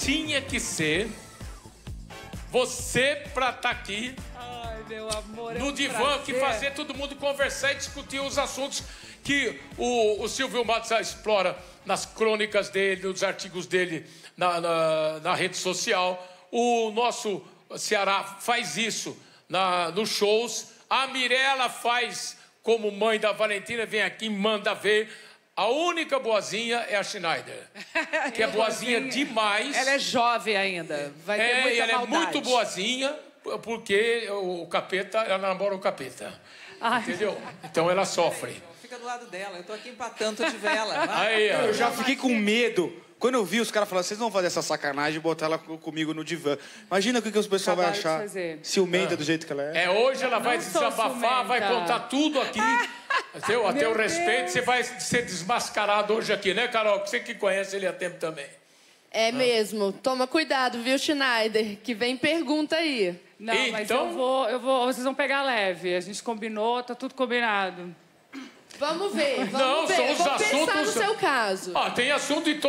tinha que ser você pra estar aqui Meu amor, no divã, que fazer todo mundo conversar e discutir os assuntos que o Silvio Matos explora nas crônicas dele, nos artigos dele na rede social. O nosso Ceará faz isso nos shows. A Mirella faz como mãe da Valentina, vem aqui e manda ver. A única boazinha é a Schneider, que é boazinha demais. Ela é jovem ainda, vai ter muita ela maldade. é muito boazinha, porque o capeta, ela namora o capeta. Ai. Entendeu? Então ela sofre. Fica do lado dela, eu tô aqui empatando, tô de vela. Aí, ó. Eu já fiquei com medo. Quando eu vi os caras falando, vocês vão fazer essa sacanagem e botar ela comigo no divã. Imagina o que o pessoal vai Acabaram de achar. fazer. Ciumenta do jeito que ela é. Hoje ela vai Não sou desabafar, vai ciumenta. contar tudo aqui. A teu respeito, você vai ser desmascarado hoje aqui, né, Carol? Você que conhece ele há tempo também. É mesmo. Toma cuidado, viu, Schneider? Que vem pergunta aí. Não, mas Então- eu vou, vocês vão pegar leve. A gente combinou, tá tudo combinado. Vamos ver, vamos Não, ver. são os Vou pensar no assuntos- seu caso. Tem assunto em